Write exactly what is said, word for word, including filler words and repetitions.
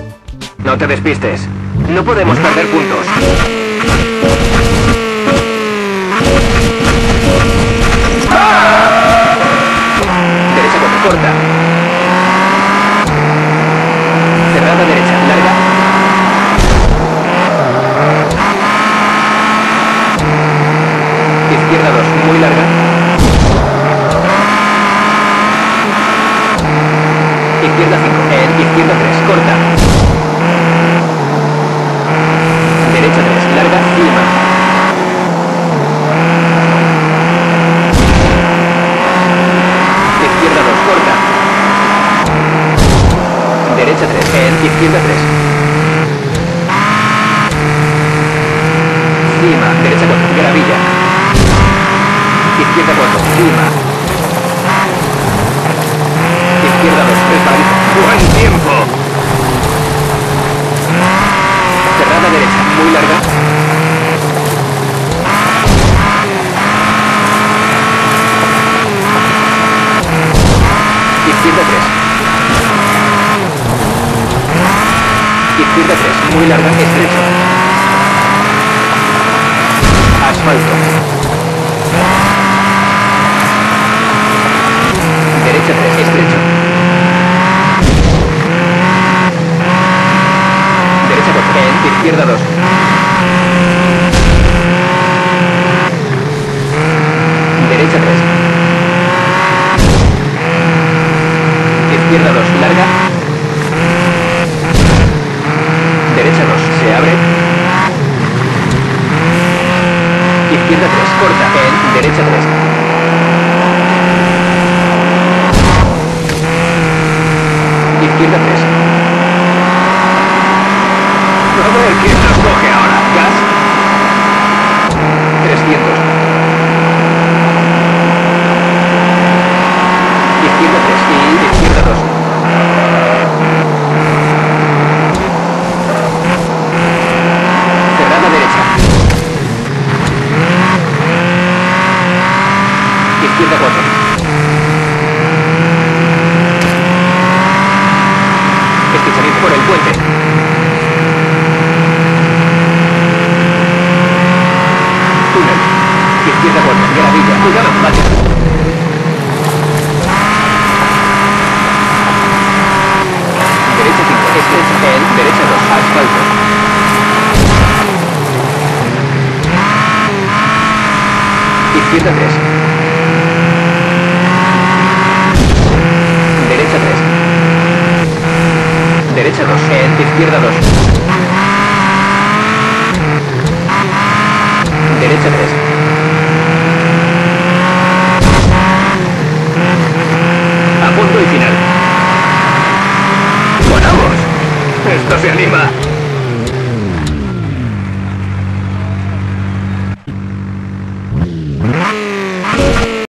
No te despistes. No podemos perder puntos. Derecha cuatro, corta. Cerrada derecha, larga. Izquierda dos, muy larga. Izquierda cinco, en izquierda tres, corta. Derecha tres, larga, firma. Izquierda dos, corta. Derecha tres, en izquierda tres. Cima, derecha cuatro, gravilla. Izquierda cuatro, cima. Izquierda dos, resbaladizo. ¡Buen tiempo! Cerrada derecha, muy larga. Izquierda tres. Izquierda tres, muy larga, estrecho. Asfalto. Derecha tres, estrecho. Derecha cuatro, en izquierda dos. Derecha tres. Izquierda dos, larga. Derecha dos, se abre. Izquierda tres, corta, en derecha tres. Izquierda tres. A ver quién nos coge ahora. Gas. trescientos. Izquierda tres y izquierda dos. Cerrada derecha. Izquierda cuatro. Estrechamiento por el puente. Túnel. Izquierda cuatro, gravilla. Cuidado, vaya. Derecha cinco, estrecha, en derecha dos, asfalto. Izquierda tres. Derecha tres. Derecha dos, en izquierda dos. Derecha tres. A punto y final. ¡Ganamos! Esto se anima.